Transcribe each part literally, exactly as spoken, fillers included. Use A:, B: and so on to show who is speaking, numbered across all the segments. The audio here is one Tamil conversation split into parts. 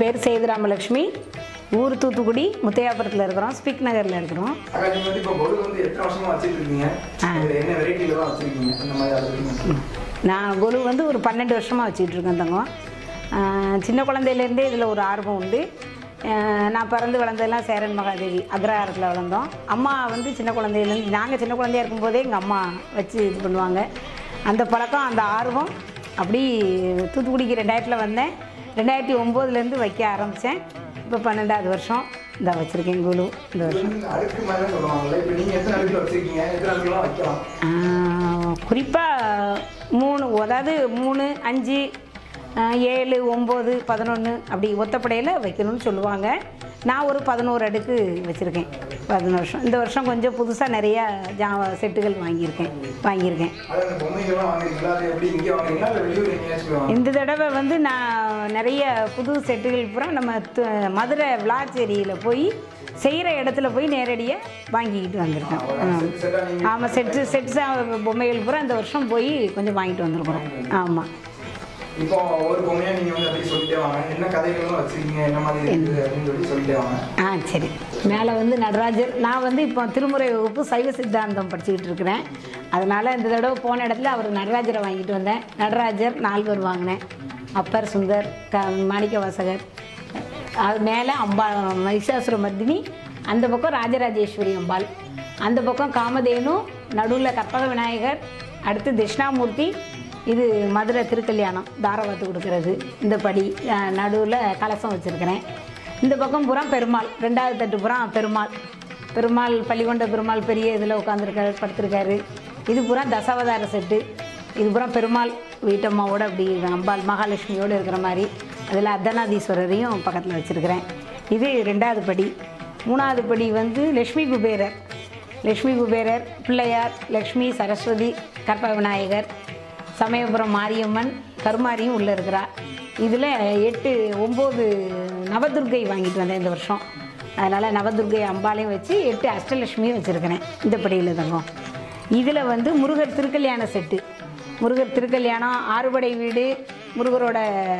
A: பேர் சேதுராமலட்சுமி. ஊர் தூத்துக்குடி, முத்தையாபுரத்தில் இருக்கிறோம், ஸ்பிக் நகரில் இருக்கிறோம். நான் கொலு வந்து ஒரு பன்னெண்டு வருஷமாக வச்சுக்கிட்டு இருக்கேன் தங்கம். சின்ன குழந்தையிலேருந்தே இதில் ஒரு ஆர்வம் உண்டு. நான் பிறந்து வளர்ந்ததெல்லாம் சேரன் மகாதேவி அக்ரஹாரத்தில் வளர்ந்தோம். அம்மா வந்து சின்ன குழந்தையிலேருந்து, நாங்கள் சின்ன குழந்தையா இருக்கும்போதே எங்கள் அம்மா வச்சு இது பண்ணுவாங்க. அந்த பழக்கம், அந்த ஆர்வம் அப்படி தூத்துக்குடிக்கு ரெண்டாயிரத்தில் வந்தேன். ரெண்டாயிரத்தி ஒம்போதுலேருந்து வைக்க ஆரம்பித்தேன். இப்போ பன்னெண்டாவது வருஷம் இந்த வச்சுருக்கேன் குழு. இந்த வருஷம் குறிப்பாக மூணு, அதாவது மூணு, அஞ்சு, ஏழு, ஒம்பது, பதினொன்று அப்படி ஒத்தப்படையில் வைக்கணும்னு சொல்லுவாங்க. நான் ஒரு பதினோரு அடுக்கு வச்சுருக்கேன் பதினொரு வருஷம். இந்த வருஷம் கொஞ்சம் புதுசாக நிறையா ஜா செட்டுகள் வாங்கியிருக்கேன் வாங்கியிருக்கேன் இந்த தடவை வந்து நான் நிறைய புது செட்டுகள் பூரா நம்ம மதுரை விளாச்சேரியில் போய் செய்கிற இடத்துல போய் நேரடியாக வாங்கிக்கிட்டு வந்திருக்கேன். ஆமாம், செட்டு செட்ஸ் பொம்மைகள் பூரா இந்த வருஷம் போய் கொஞ்சம் வாங்கிட்டு வந்திருக்கிறோம். ஆமாம்.
B: இப்போ ஒரு பொம்மையா நீங்க வந்து அப்படியே சொல்லிட்டே வாங்க, என்ன கதைகள்லாம் வச்சிருக்கீங்க, என்ன மாதிரி இருக்குது அப்படின்னு சொல்லி சொல்லிட்டே வாங்க.
A: ஆ சரி. மேலே வந்து நடராஜர். நான் வந்து இப்போ திருமுறை வகுப்பு சைவ சித்தாந்தம் படிச்சுக்கிட்டு இருக்கிறேன். அதனால் இந்த தடவை போன இடத்துல அவர் நடராஜரை வாங்கிட்டு வந்தேன். நடராஜர் நால்வர் வாங்கினேன். அப்பர் சுந்தர், க மாணிக்க வாசகர். அது மேலே அம்பா மகிஷாசுர மர்தினி, அந்த பக்கம் ராஜராஜேஸ்வரி அம்பாள், அந்த பக்கம் காமதேனு, நடுவில் கற்பக விநாயகர், அடுத்து தட்சிணாமூர்த்தி. இது மதுரை திருக்கல்யாணம் தாரவாத்து கொடுக்கறது. இந்த படி நடுவில் கலசம் வச்சுருக்கிறேன். இந்த பக்கம் புறம் பெருமாள், ரெண்டாவது தட்டு புறம் பெருமாள். பெருமாள் பள்ளிகொண்ட பெருமாள் பெரிய இதில் உட்காந்துருக்காரு, படுத்திருக்காரு. இது புறம் தசாவதார செட்டு. இது புறம் பெருமாள் வீட்டம்மாவோட அப்படி அம்பாள் மகாலட்சுமியோடு இருக்கிற மாதிரி. அதில் அர்த்தநாதீஸ்வரரையும் பக்கத்தில் வச்சுருக்கிறேன். இது ரெண்டாவது படி. மூணாவது படி வந்து லக்ஷ்மி குபேரர். லக்ஷ்மி குபேரர், பிள்ளையார், லக்ஷ்மி, சரஸ்வதி, கற்பக விநாயகர், சமயபுரம் மாரியம்மன், கருமாரியும் உள்ளே இருக்கிறா. இதில் எட்டு ஒம்பது நவதுர்கை வாங்கிட்டு வந்தேன் இந்த வருஷம். அதனால் நவதுர்கை அம்பாலையும் வச்சு எட்டு அஷ்டலட்சுமியும் வச்சுருக்கிறேன் இந்த படியில் தங்கம். இதில் வந்து முருகர் திருக்கல்யாண செட்டு. முருகர் திருக்கல்யாணம், ஆறுபடை வீடு, முருகரோட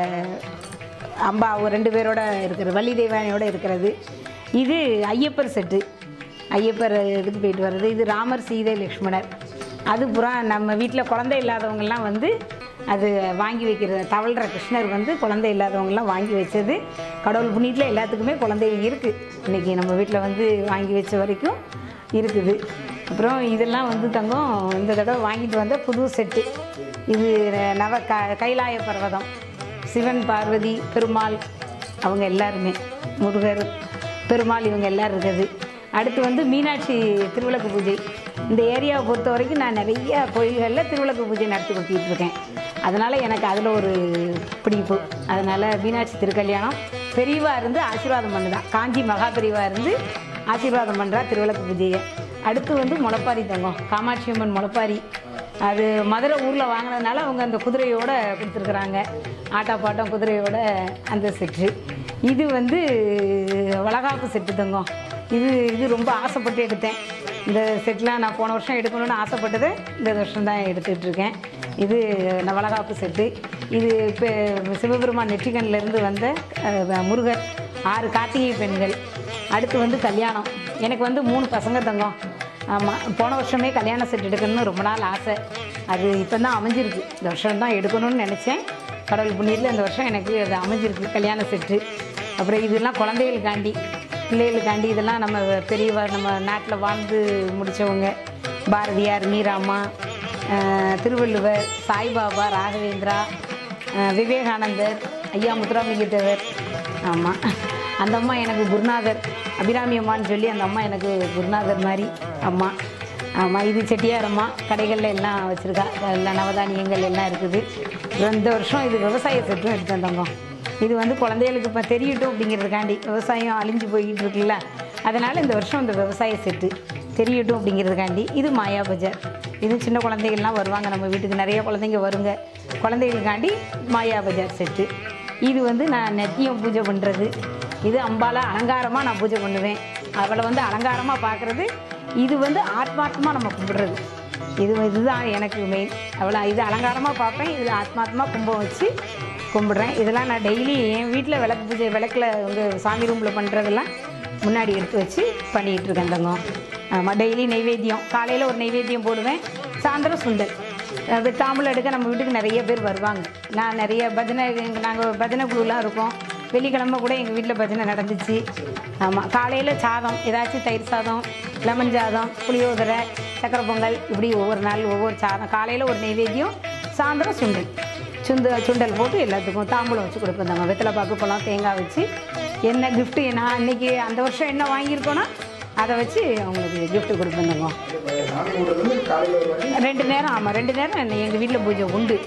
A: அம்பா ஒரு ரெண்டு பேரோட இருக்கிறது, வள்ளி தெய்வானையோடு இருக்கிறது. இது ஐயப்பர் செட்டு. ஐயப்பர் இதுக்கு போயிட்டு வர்றது. இது ராமர், சீதை, லக்ஷ்மணர். அது புறா நம்ம வீட்டில் குழந்தை இல்லாதவங்கெல்லாம் வந்து அது வாங்கி வைக்கிறது. தவழ்கிற கிருஷ்ணர் வந்து குழந்தை இல்லாதவங்கெல்லாம் வாங்கி வச்சது. கடவுள் புண்ணியத்தில் எல்லாத்துக்குமே குழந்தை இருக்குது. இன்றைக்கி நம்ம வீட்டில் வந்து வாங்கி வச்ச வரைக்கும் இருக்குது. அப்புறம் இதெல்லாம் வந்து தங்கம் இந்த தடவை வாங்கிட்டு வந்த புது செட்டு. இது நவ க கைலாய பர்வதம், சிவன், பார்வதி, பெருமாள் அவங்க எல்லாருமே, முருகர், பெருமாள் இவங்க எல்லோரும் இருக்குது. அடுத்து வந்து மீனாட்சி திருவிளக்கு பூஜை. இந்த ஏரியாவை பொறுத்த வரைக்கும் நான் நிறைய கோயில்களில் திருவிளக்கு பூஜை நடத்தி கொடுத்துட்டு இருக்கேன். அதனால் எனக்கு அதில் ஒரு பிடிப்பு. அதனால் மீனாட்சி திருக்கல்யாணம் பெரியவா இருந்து ஆசீர்வாதம் பண்ணுதான். காஞ்சி மகா பெரியவா இருந்து ஆசீர்வாதம் பண்ணுறா திருவிளக்கு பூஜையை. அடுத்து வந்து முளைப்பாரி தங்கம், காமாட்சி அம்மன் முளைப்பாரி. அது மதுரை ஊரில் வாங்கினதுனால அவங்க அந்த குதிரையோடு கொடுத்துருக்குறாங்க. ஆட்டா பாட்டம் குதிரையோட அந்த செட்டு. இது வந்து வளகாப்பு செட்டு தங்கம். இது இது ரொம்ப ஆசைப்பட்டு எடுத்தேன். இந்த செட்லாம் நான் போன வருஷம் எடுக்கணும்னு ஆசைப்பட்டது இந்த வருஷம் தான் எடுத்துகிட்டு இருக்கேன். இது வளகாப்பு செட்டு. இது இப்போ சிவபெருமான் நெற்றிக்கண்ணிலேருந்து வந்த முருகர், ஆறு கார்த்திகை பெண்கள். அடுத்து வந்து கல்யாணம். எனக்கு வந்து மூணு பசங்க தங்கம். ஆமாம், போன வருஷமே கல்யாண செட் எடுக்கணும்னு ரொம்ப நாள் ஆசை. அது இப்போ தான் அமைஞ்சிருக்கு. இந்த வருஷம் தான் எடுக்கணும்னு நினச்சேன். கடவுள் புண்ணியத்தில் இந்த வருஷம் எனக்கு அது அமைஞ்சிருக்கு கல்யாண செட்டு. அப்புறம் இதெல்லாம் குழந்தைகளுக்காண்டி, பிள்ளைகளுக்காண்டி. இதெல்லாம் நம்ம பெரியவா, நம்ம நாட்டில் வாழ்ந்து முடித்தவங்க, பாரதியார், மீராம்மா, திருவள்ளுவர், சாய்பாபா, ராகவேந்திரா, விவேகானந்தர், ஐயா முத்துராமலிங்கத்தேவர். ஆமாம், அந்த அம்மா எனக்கு குருநாதர். அபிராமி அம்மான்னு சொல்லி அந்த அம்மா எனக்கு குருநாதர் மாதிரி அம்மா. ஆமாம், இது செட்டியார் அம்மா. கடைகளில் எல்லாம் வச்சுருக்கா. எல்லாம் நவதானியங்கள் எல்லாம் இருக்குது. இந்த வருஷம் இது விவசாய செட்டும் எடுத்தேன் தங்கம். இது வந்து குழந்தைகளுக்கு இப்போ தெரியட்டும் அப்படிங்கிறதுக்காண்டி. விவசாயம் அழிஞ்சு போய்கிட்டு இருக்குல்ல, அதனால் இந்த வருஷம் இந்த விவசாய செட்டு தெரியட்டும் அப்படிங்கிறதுக்காண்டி. இது மாயா பஜார். இது சின்ன குழந்தைகள்லாம் வருவாங்க நம்ம வீட்டுக்கு, நிறைய குழந்தைங்க வருங்க. குழந்தைகளுக்காண்டி மாயா பஜார் செட்டு. இது வந்து நான் நித்தியம் பூஜை பண்ணுறது. இது அம்பால அலங்காரமாக நான் பூஜை பண்ணுவேன். அவளை வந்து அலங்காரமாக பார்க்குறது. இது வந்து ஆத்மார்த்தமாக நம்ம கும்பிடுறது. இது இதுதான் எனக்கு மெயின். அவளை இது அலங்காரமாக பார்ப்பேன். இதில் ஆத்மார்த்தமாக கும்பம் வச்சு கும்பிட்றேன். இதெல்லாம் நான் டெய்லி என் வீட்டில் விளக்கு பூஜை விளக்கில் வந்து சாமி ரூமில் பண்ணுறதெல்லாம் முன்னாடி எடுத்து வச்சு பண்ணிகிட்டு இருக்கேன் தங்கம். ஆமாம், டெய்லி நைவேத்தியம் காலையில் ஒரு நைவேத்தியம் போடுவேன், சாயந்தரம் சுண்டல். அது தாம்பூலம் எடுக்க நம்ம வீட்டுக்கு நிறைய பேர் வருவாங்க. நான் நிறைய பஜனை நாங்கள் பஜனை குழுலாம் இருக்கோம். வெள்ளிக்கிழமை கூட எங்கள் வீட்டில் பஜனை நடந்துச்சு. ஆமாம், காலையில் சாதம் ஏதாச்சும் தயிர் சாதம், லெமன் சாதம், புளியோதரை, சக்கரை பொங்கல், இப்படி ஒவ்வொரு நாள் ஒவ்வொரு சாதம். காலையில் ஒரு நைவேத்தியம், சாயந்தரம் சுண்டல் சுண்டு சுண்டல் போட்டு எல்லாத்துக்கும் தாம்பூலம் வச்சு கொடுப்பேன் தாங்க. வெத்தலை பாக்கு பழம் தேங்காய் வச்சு என்ன கிஃப்ட்டு நான் அன்றைக்கி அந்த வருஷம் என்ன வாங்கியிருக்கோன்னா அதை வச்சு அவங்களுக்கு கிஃப்ட்டு கொடுப்பேன் தாங்க. ரெண்டு நேரம். ஆமாம், ரெண்டு நேரம் என்ன எங்கள் வீட்டில் பூஜை உண்டு.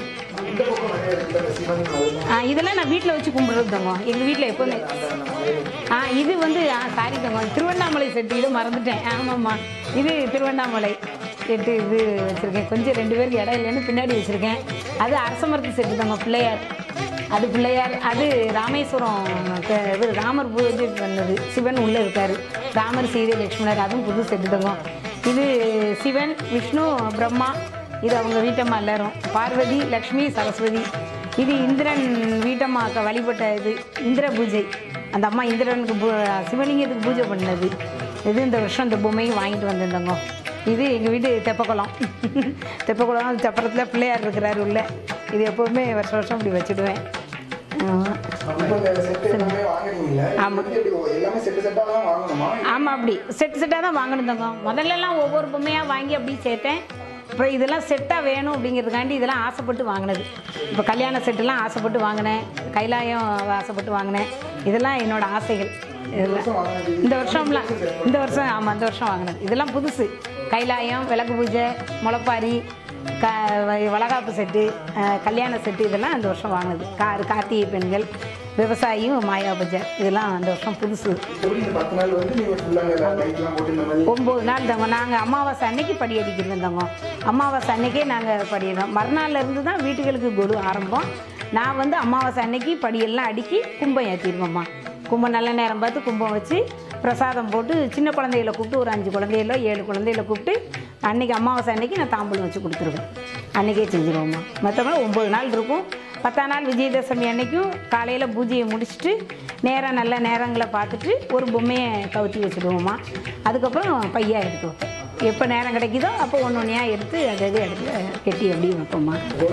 A: ஆ இதெல்லாம் நான் வீட்டில் வச்சு கும்பிட்றது தங்க. எங்கள் வீட்டில் எப்போதுமே ஆ இது வந்து ஆ சாரி தங்க, திருவண்ணாமலை செட்டு இது மறந்துட்டேன். ஆமாம்மா, இது திருவண்ணாமலை செட்டு இது வச்சுருக்கேன். கொஞ்சம் ரெண்டு பேருக்கு இடம் இல்லைன்னு பின்னாடி வச்சுருக்கேன். அது அரச மரத்து செட்டு தாங்க, பிள்ளையார். அது பிள்ளையார். அது ராமேஸ்வரம் இது ராமர் பூஜை பண்ணது. சிவன் உள்ளே இருக்கார், ராமர் சீதை லக்ஷ்மணர். அதுவும் புது செட்டு தாங்க. இது சிவன், விஷ்ணு, பிரம்மா. இது அவங்க வீட்டம்மா எல்லாரும். பார்வதி, லக்ஷ்மி, சரஸ்வதி. இது இந்திரன் வீட்டம்மாக்க வழிபட்ட இது இந்திர பூஜை. அந்த அம்மா இந்திரனுக்கு பூ சிவலிங்கத்துக்கு பூஜை பண்ணது. இது இந்த வருஷம் இந்த பொம்மையும் வாங்கிட்டு வந்திருந்தோங்க. இது எங்கள் வீட்டு தெப்பக்குளம். தெப்பக்குளம் அது தெப்பரத்தில் பிள்ளையார் இருக்கிறாரு உள்ள. இது எப்போவுமே வருஷம் வருஷம் இப்படி வச்சுடுவேன். ஆமாம் ஆமாம், அப்படி செட்டு செட்டாக தான் வாங்கணும் தங்க. முதல்லலாம் ஒவ்வொரு பொம்மையாக வாங்கி அப்படி சேர்த்தேன். அப்புறம் இதெல்லாம் செட்டாக வேணும் அப்படிங்கிறதுக்காண்டி இதெல்லாம் ஆசைப்பட்டு வாங்கினது. இப்போ கல்யாண செட்டுலாம் ஆசைப்பட்டு வாங்கினேன், கைலாயம் ஆசைப்பட்டு வாங்கினேன். இதெல்லாம் என்னோடய ஆசைகள். இதெல்லாம் இந்த வருஷம்லாம் இந்த வருஷம் ஆமாம் இந்த வருஷம் வாங்கினது. இதெல்லாம் புதுசு. கைலாயம், விளக்கு பூஜை, முளைப்பாரி, க வளகாப்பு செட்டு, கல்யாண செட்டு, இதெல்லாம் இந்த வருஷம் வாங்கினது. கார் கார்த்திகை பெண்கள், விவசாயியும், மாயா பஜார், இதெல்லாம் அந்த வருஷம் புதுசு. ஒம்பது நாள் தங்க. நாங்கள் அமாவாசை அன்னைக்கு படி அடிக்கிறோம் தங்க. அமாவாசை அன்னைக்கே நாங்கள் படிடுறோம். மறுநாள்ல இருந்து தான் வீட்டுகளுக்கு கொடு ஆரம்பம். நான் வந்து அமாவாசை அன்னைக்கு படியெல்லாம் அடுக்கி கும்பம் ஏற்றிடுவோம்மா. கும்பம் நல்ல நேரம் பார்த்து கும்பம் வச்சு பிரசாதம் போட்டு சின்ன குழந்தைகளை கூப்பிட்டு ஒரு அஞ்சு குழந்தைகளோ ஏழு குழந்தைகளை கூப்பிட்டு அன்றைக்கி அமாவாசை அன்னைக்கு நான் தாம்பூலம் வச்சு கொடுத்துருவேன். அன்றைக்கே செஞ்சுருவோம்மா. மற்றபடி ஒம்பது நாள் இருக்கும். பத்தாம் நாள் விஜயதசமி அன்னைக்கும் காலையில் பூஜையை முடிச்சுட்டு நேரம் நல்ல நேரங்களை பார்த்துட்டு ஒரு பொம்மையை கவுத்தி வச்சுடுவோம்மா. அதுக்கப்புறம் பையா எடுத்து வைப்பேன். எப்போ நேரம் கிடைக்குதோ அப்போ ஒன்று ஒன்றையா எடுத்து அது அது இடத்துல கெட்டி அப்படியே வைப்போம்மா.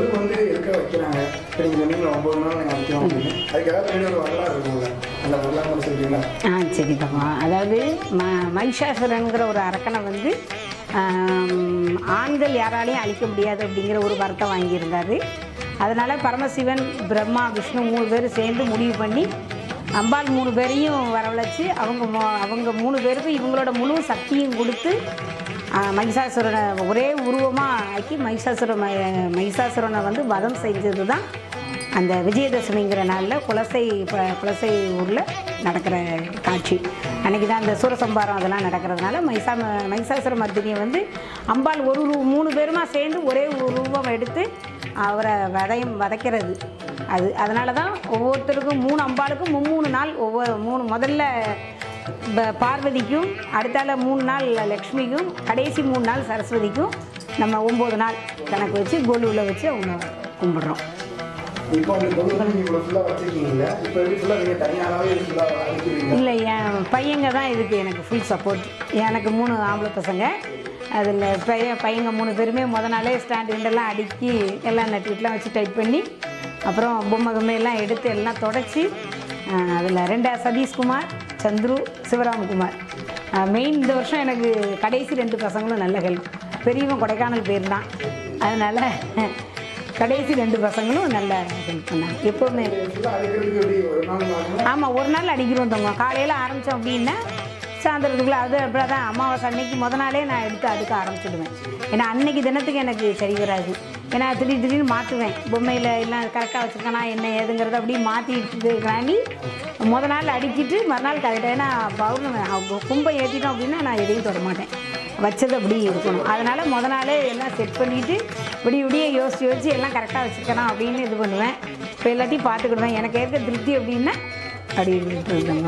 A: ஆ சரி தப்பா. அதாவது ம மகிஷாசுரனுங்கிற ஒரு அரக்கனை வந்து ஆண்கள் யாராலையும் அழிக்க முடியாது அப்படிங்கிற ஒரு வரத்தை வாங்கியிருந்தார். அதனால் பரமசிவன், பிரம்மா, விஷ்ணு மூணு பேர் சேர்ந்து முடிவு பண்ணி அம்பாள் மூணு பேரையும் வரவழைச்சி அவங்க அவங்க மூணு பேருக்கும் இவங்களோட முழு சக்தியும் கொடுத்து மகிஷாசுரனை ஒரே உருவமாக ஆக்கி மகிஷாசுர மகிஷாசுரனை வந்து வதம் செஞ்சது தான் அந்த விஜயதசமிங்கிற நாளில் குலசை குலசை ஊரில் நடக்கிற காட்சி. அன்றைக்கி தான் அந்த சூரசம்பாரம் அதெல்லாம் நடக்கிறதுனால மகிஷா மகிஷாசுர மர்தினியை வந்து அம்பாள் ஒரு மூணு பேருமா சேர்ந்து ஒரே உருவம் எடுத்து அவரை வதையும் வதைக்கிறது. அது அதனால தான் ஒவ்வொருத்தருக்கும் மூணு அம்பாளுக்கும் மும்மூணு நாள் ஒவ்வொரு மூணு முதல்ல பார்வதிக்கும், அடுத்தால மூணு நாள் லக்ஷ்மிக்கும், கடைசி மூணு நாள் சரஸ்வதிக்கும் நம்ம ஒம்பது நாள் கணக்கு வச்சு கோலுவில் வச்சு அவங்க கும்பிட்றோம். இல்லை, என் பையங்க தான் இதுக்கு எனக்கு ஃபுல் சப்போர்ட். எனக்கு மூணு ஆம்பளை பசங்க. அதில் பையன் பையங்க மூணு பேருமே முத நாளே ஸ்டாண்ட் ரெண்டெல்லாம் அடுக்கி எல்லாம் நட்டுக்கிட்டலாம் வச்சு டைட் பண்ணி அப்புறம் பொம்மை பொம்மையெல்லாம் எடுத்து எல்லாம் தொடச்சி அதில் ரெண்டா சதீஷ்குமார், சந்துரு, சிவராமகுமார். மெயின் இந்த வருஷம் எனக்கு கடைசி ரெண்டு பசங்களும் நல்ல ஹெல்ப். பெரியவன் கொடைக்கானல் போயிருந்தான், அதனால் கடைசி ரெண்டு பசங்களும் நல்லா ஹெல்ப் பண்ணாங்க எப்போவுமே. ஆமாம், ஒரு நாள் அடிக்கிறோம் தங்க. காலையில் ஆரம்பித்தோம் அப்படின்னா சாயந்தரத்துக்குள்ளே அது அப்படி தான் அமாவாசை அன்னைக்கு முத நாளே நான் எடுத்து அதுக்கு ஆரம்பிச்சுடுவேன். ஏன்னா அன்னைக்கு தினத்துக்கு எனக்கு சரி வராது. ஏன்னா திடீர் திடீர்னு மாற்றுவேன். பொம்மையில் எல்லாம் கரெக்டாக வச்சுருக்கேனா என்ன ஏதுங்கிறத அப்படி மாற்றிட்டு இருக்கிறாண்டி முத நாள் அடிக்கிட்டு மறுநாள் கரெக்டாக. ஏன்னா பௌர்ணமி கும்பம் ஏற்றிட்டோம் அப்படின்னா நான் எதையும் தொட மாட்டேன், வச்சது அப்படி இருக்கணும். அதனால் முத நாளே எல்லாம் செட் பண்ணிவிட்டு விடிய விடிய யோசிச்சு யோசிச்சு எல்லாம் கரெக்டாக வச்சுருக்கணும் அப்படின்னு இது பண்ணுவேன். இப்போ எல்லாத்தையும் பார்த்துக்கிடுவேன். எனக்கு ஏற்க திருப்தி அப்படின்னா அப்படி இருந்துருந்தோங்க.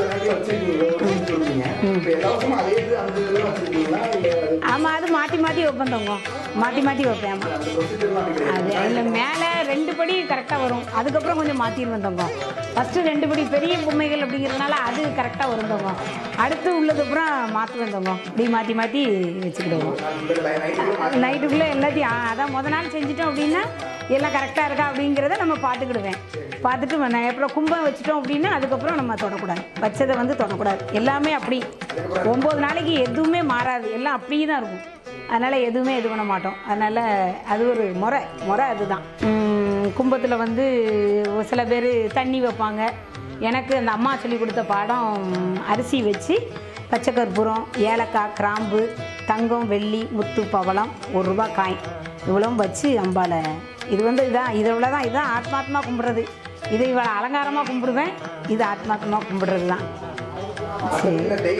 A: ஆமாம், அது மாற்றி மாற்றி வைப்பேன் தங்கம், மாற்றி மாற்றி வைப்பேன். ஆமாம்,
B: அந்த ப்ரொசீஜர்லாம் அப்படி கிடையாது.
A: அது இல்லை மேலே ரெண்டு படி கரெக்டாக வரும், அதுக்கப்புறம் கொஞ்சம் மாற்றிடுவேன் தங்கம். ஃபஸ்ட்டு ரெண்டு படி பெரிய பொம்மைகள் அப்படிங்கிறதுனால அது கரெக்டாக வரும் தங்கம். அடுத்து உள்ளதுக்கப்புறம் மாற்றுவேன் தங்கம். இப்படி மாற்றி மாற்றி வச்சுக்கிடுவோம். நைட்டுக்குள்ளே எல்லாத்தையும் ஆ, அதான் முத நாள் செஞ்சிட்டோம் அப்படின்னா எல்லாம் கரெக்டாக இருக்கா அப்படிங்கிறத நம்ம பார்த்துக்கிடுவேன். பார்த்துட்டு நான் அப்புறம் கும்பம் வச்சுட்டோம் அப்படின்னா அதுக்கப்புறம் நம்ம தொடக்கூடாது, வச்சதை வந்து தொடக்கூடாது. எல்லாமே அப்படி ஒம்பது நாளைக்கு எதுவுமே மாறாது, எல்லாம் அப்படியே தான் இருக்கும். அதனால் எதுவுமே இது பண்ண மாட்டோம். அதனால் அது ஒரு முறை முறை அதுதான். கும்பத்தில் வந்து சில பேர் தண்ணி வைப்பாங்க. எனக்கு அந்த அம்மா சொல்லி கொடுத்த பாடம் அரிசி வச்சு பச்சை கற்பூரம், ஏலக்காய், கிராம்பு, தங்கம், வெள்ளி, முத்து, பவளம், ஒரு ரூபா காய் இவ்வளவும் வச்சு அம்பாலை. இது வந்து இதான் இது இவ்வளோதான். இதுதான் ஆத்மாத்மா கும்பிட்றது. இது இவ்வளோ அலங்காரமாக கும்பிடுவேன், இது ஆத்மாத்மாக கும்பிடுறது தான். சரி,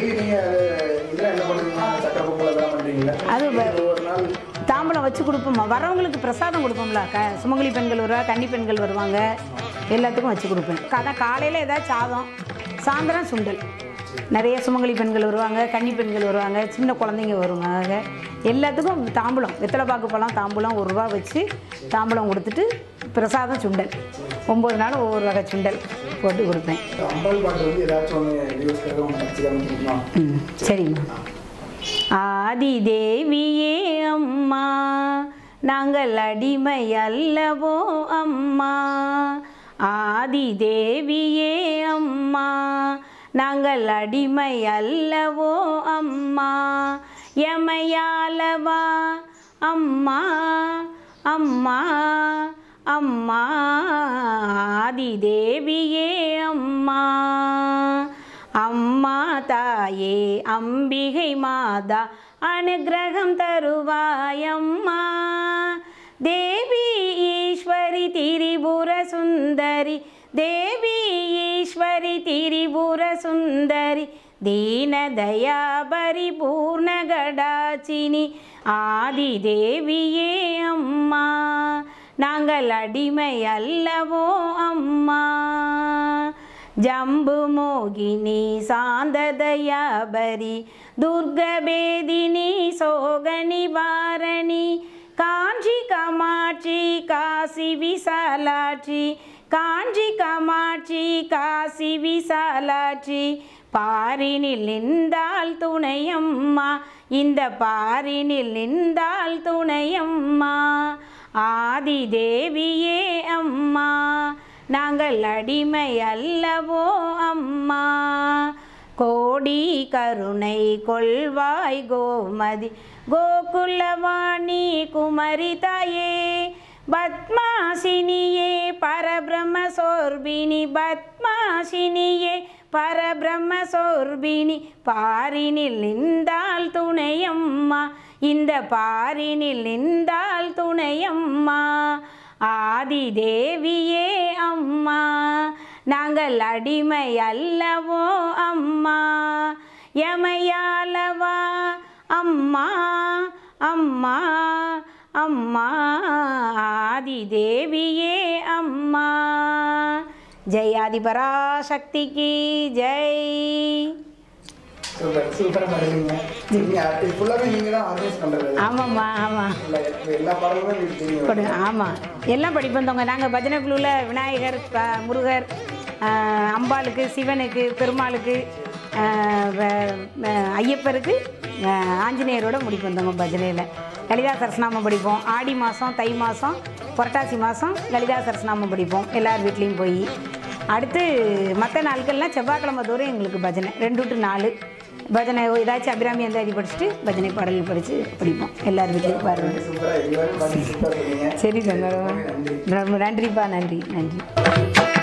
A: அது தாம்பலம் வச்சு கொடுப்போம். வரவங்களுக்கு பிரசாதம் கொடுப்போம்ல, க சுமங்கலி பெண்கள் வருவா, கன்னி பெண்கள் வருவாங்க, எல்லாத்துக்கும் வச்சு கொடுப்பேன். அதான் காலையில் ஏதாவது சாதம், சாயந்தரம் சுண்டல். நிறைய சுமங்கலி பெண்கள் வருவாங்க, கன்னி பெண்கள் வருவாங்க, சின்ன குழந்தைங்க வருவாங்க. எல்லாத்துக்கும் தாம்பூலம், வெத்தலை பாக்கு பழம் தாம்பூலம் ஒரு ரூபா வச்சு தாம்பூலம் கொடுத்துட்டு பிரசாதம் சுண்டல். ஒம்பது நாள் ஒவ்வொரு வகை சுண்டல் போட்டு கொடுப்பேன். ம், சரிம்மா. ஆதி தேவியே அம்மா, நாங்கள் அடிமை அல்லவோ அம்மா. ஆதி தேவியே அம்மா, நாங்கள் அடிமை அல்லவோ அம்மா. எமையாலவா அம்மா அம்மா அம்மா. ஆதி தேவியே அம்மா. அம்மா தாயே அம்பிகை மாதா, அனுகிரகம் தருவாயம்மா. தேவி ஈஸ்வரி திரிபுர சுந்தரி, தேவி ஈஸ்வரி திரிபுர சுந்தரி, தீனதயா பரிபூர்ண கடாச்சினி. ஆதி தேவியே அம்மா, நாங்கள் அடிமை அல்லவோ அம்மா. ஜம்பு மோகினி சாந்ததயாபரி, துர்கபேதினி சோக நிவாரணி, காஞ்சி காமாட்சி காசி விசாலாட்சி, காஞ்சி காமாட்சி காசி விசாலாட்சி. பாரினில் நின்றால் துணையம்மா, இந்த பாரினில் நின்றால் துணையம்மா. ஆதி தேவியே அம்மா, நாங்கள் அடிமை அல்லவோ அம்மா. கோடி கருணை கொள்வாய் கோமதி, கோகுலவாணி குமரி தாயே. பத்மாசினியே பரபிரம்ம சோர்பினி, பத்மாசினியே பரபிரம்ம சோர்பினி. பாரினில் நின்றால் துணையம்மா, இந்த பாரினில் நின்றால் துணையம்மா. ஆதி தேவியே அம்மா, நாங்கள் அடிமை அல்லவோ அம்மா. எமையாலவா அம்மா அம்மா அம்மா. ஆதி தேவியே அம்மா. ஜெய் ஆதி பராசக்திக்கு ஜெய்.
B: சூப்பர் சூப்பராக பண்ணுறீங்க. நீங்கள் ஃபுல்லாகவே நீங்கள் தான் ஆர்கனைஸ் பண்ணுறது?
A: ஆமாம்மா, ஆமாம்.
B: எல்லா பாடலுமே தெரியும்?
A: ஆமாம், எல்லாம் படிப்போம். நாங்கள் பஜனை குழுவில் விநாயகர், முருகர், அம்பாளுக்கு, சிவனுக்கு, பெருமாளுக்கு, ஐயப்பருக்கு, ஆஞ்சநேயரோட முடிப்போம் பஜனையில். லலிதா சரஸ்நாமம் படிப்போம். ஆடி மாதம், தை மாதம், புரட்டாசி மாதம் லலிதா சரஸ்நாமம் படிப்போம் எல்லார் வீட்லேயும் போய். அடுத்து மற்ற நாட்கள்லாம் செவ்வாய்க்கிழமை தோறும் எங்களுக்கு பஜனை ரெண்டு டு நாலு பஜனை. ஏதாச்சும் அபிராமி அந்தாதி படிச்சுட்டு பஜனை பாடல்கள் படித்து படிப்போம் எல்லார் வீட்லேயும் பாருங்கள்.
B: சூப்பராக
A: சரி தங்க, நன்றிப்பா, நன்றி நன்றி.